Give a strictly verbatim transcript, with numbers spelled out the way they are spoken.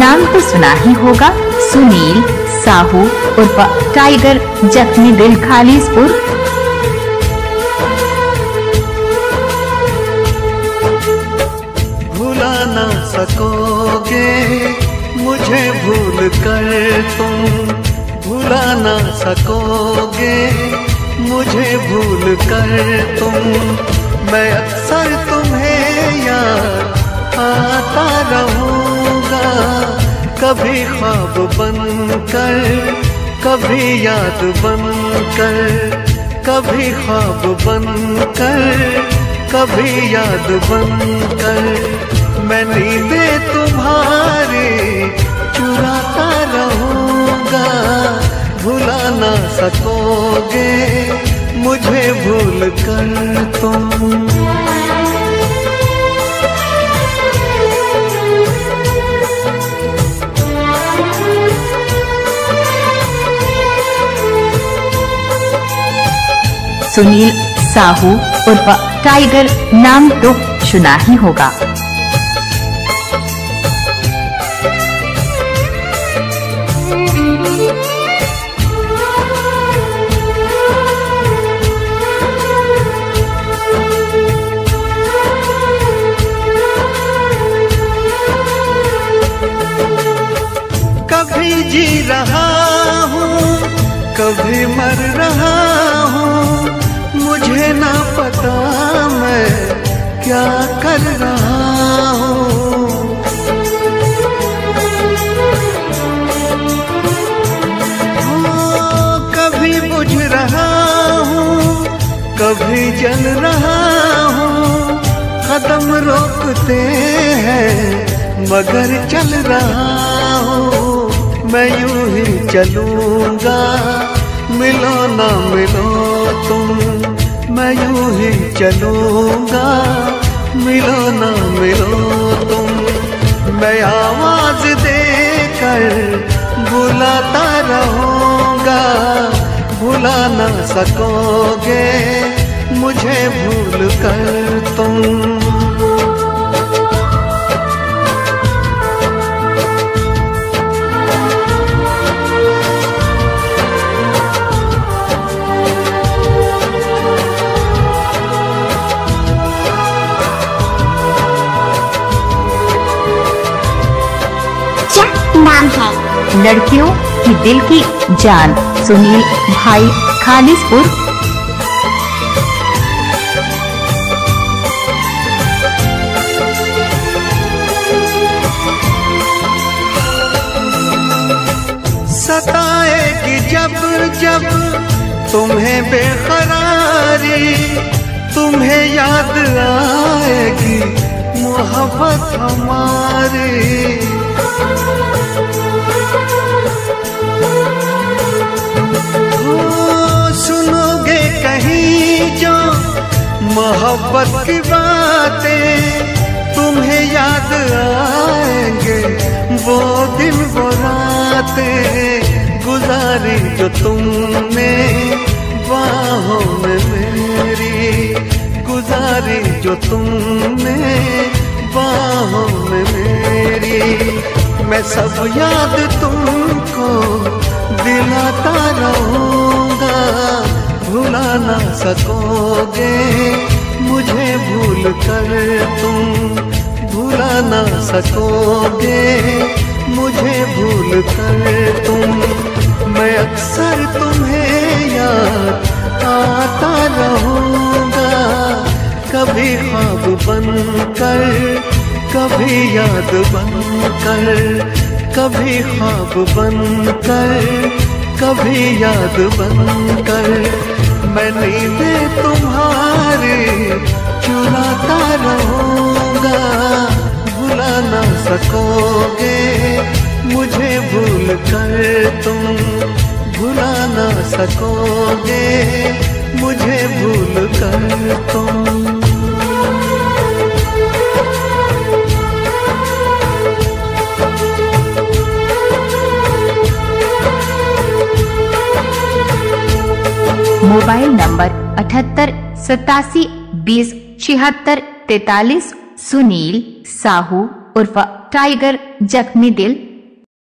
नाम तो सुना ही होगा, सुनील साहू उर्फ टाइगर, जख्मी दिल, खालिसपुर। भुला ना सकोगे मुझे भूल कर तुम, भुला ना सकोगे मुझे भूल कर तुम। मैं अक्सर तुम्हें याद आता रहूँगा, कभी ख्वाब बनकर, कभी याद बनकर, कभी ख्वाब बनकर, कभी याद बनकर। मैं नींदें तुम्हारी चुराता रहूँगा, भुला ना सकोगे मुझे भूल कर तुम। सुनील साहू उर्फ टाइगर, नाम तो सुना ही होगा। कभी जी रहा हूँ, कभी मर रहा हूँ, मुझे ना पता मैं क्या कर रहा हूँ। कभी बुझ रहा हूँ, कभी जल रहा हूँ, कदम रोकते हैं मगर चल रहा हूँ। मैं यूं ही चलूंगा, मिलो ना मिलो तुम, मैं यूं ही चलूंगा, मिलो ना मिलो तुम। मैं आवाज देकर बुलाता रहूंगा, भुला ना सकोगे मुझे भूल कर तुम। नाम है लड़कियों की दिल की जान, सुनील भाई, खालिसपुर। सताएगी जब जब तुम्हें बेकरारी, तुम्हें याद आएगी मोहब्बत हमारी। सुनोगे कहीं जो मोहब्बत की बातें, तुम्हें याद आएंगे वो दिन वो रातें, गुजारी जो तुमने बाहों में मेरी, गुजारी जो तुमने बाहों में मेरी। मैं सब याद तुमको दिलाता रहूँगा, भुला ना सकोगे मुझे भूल कर तुम, भुला ना सकोगे मुझे भूल कर तुम। मैं अक्सर तुम्हें याद आता रहूँगा, कभी ख्वाब बनकर, कभी याद बनकर, कभी ख्वाब बनकर, कभी याद बनकर। मैं नींदें तुम्हारी चुराता रहूँगा, भुला ना सकोगे मुझे भूल कर तुम, भुला ना सकोगे मुझे भूल कर तुम। मोबाइल नंबर अठहत्तर सतासी बीस छिहत्तर तैतालीस, सुनील साहू उर्फ टाइगर, जख्मी दिल,